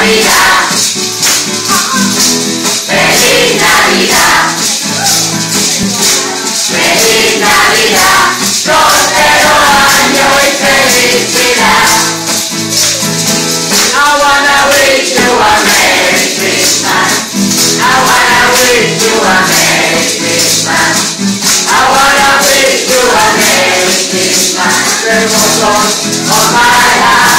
Navidad, feliz Navidad, feliz Navidad, próspero año y felicidad. I wanna wish you a Merry Christmas. I wanna wish you a Merry Christmas. I wanna wish you a Merry Christmas. The most of my life.